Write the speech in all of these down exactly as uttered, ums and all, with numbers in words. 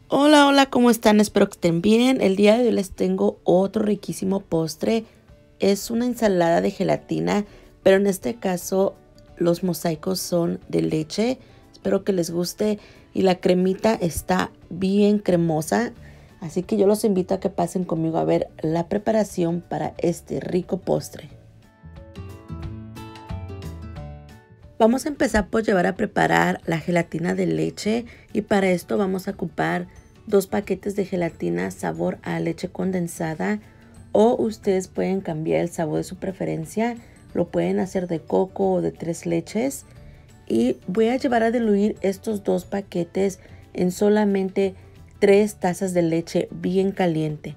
Hola, hola, ¿cómo están? Espero que estén bien. El día de hoy les tengo otro riquísimo postre. Es una ensalada de gelatina, pero en este caso los mosaicos son de leche. Espero que les guste y la cremita está bien cremosa. Así que yo los invito a que pasen conmigo a ver la preparación para este rico postre. Vamos a empezar por llevar a preparar la gelatina de leche y para esto vamos a ocupar dos paquetes de gelatina sabor a leche condensada o ustedes pueden cambiar el sabor de su preferencia. Lo pueden hacer de coco o de tres leches y voy a llevar a diluir estos dos paquetes en solamente tres tazas de leche bien caliente.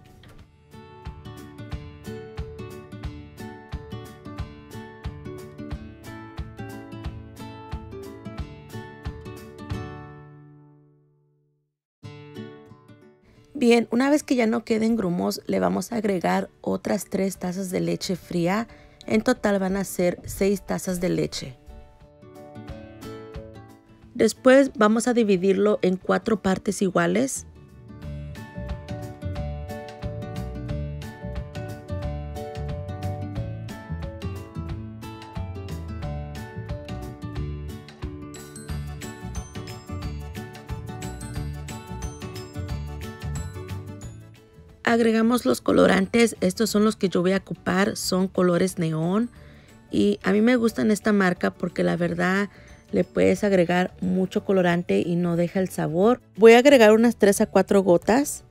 Bien, una vez que ya no queden grumos, le vamos a agregar otras tres tazas de leche fría. En total van a ser seis tazas de leche. Después vamos a dividirlo en cuatro partes iguales. Agregamos los colorantes, estos son los que yo voy a ocupar, son colores neón y a mí me gustan esta marca porque la verdad le puedes agregar mucho colorante y no deja el sabor. Voy a agregar unas tres a cuatro gotas.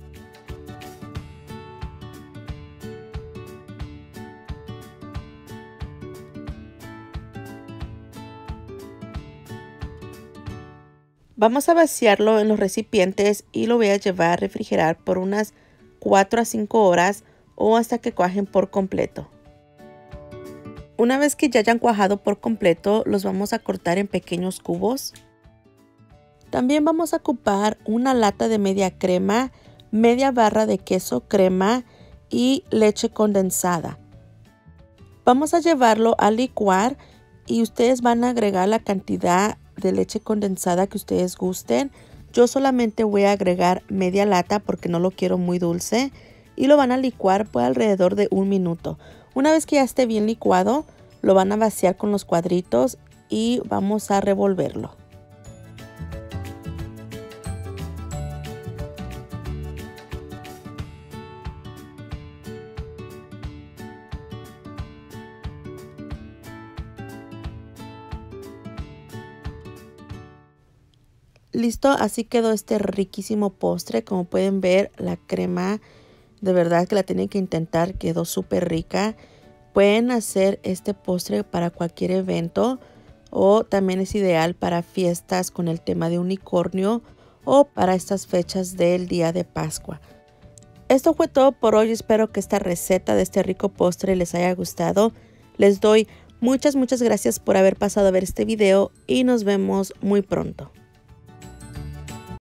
Vamos a vaciarlo en los recipientes y lo voy a llevar a refrigerar por unas cuatro a cinco horas o hasta que cuajen por completo. Una vez que ya hayan cuajado por completo, los vamos a cortar en pequeños cubos. También vamos a ocupar una lata de media crema, media barra de queso crema y leche condensada. Vamos a llevarlo a licuar y ustedes van a agregar la cantidad de leche condensada que ustedes gusten. Yo solamente voy a agregar media lata porque no lo quiero muy dulce y lo van a licuar por alrededor de un minuto. Una vez que ya esté bien licuado, lo van a vaciar con los cuadritos y vamos a revolverlo. Listo, así quedó este riquísimo postre. Como pueden ver, la crema de verdad que la tienen que intentar, quedó súper rica. Pueden hacer este postre para cualquier evento o también es ideal para fiestas con el tema de unicornio o para estas fechas del día de Pascua. Esto fue todo por hoy. Espero que esta receta de este rico postre les haya gustado. Les doy muchas, muchas gracias por haber pasado a ver este video y nos vemos muy pronto.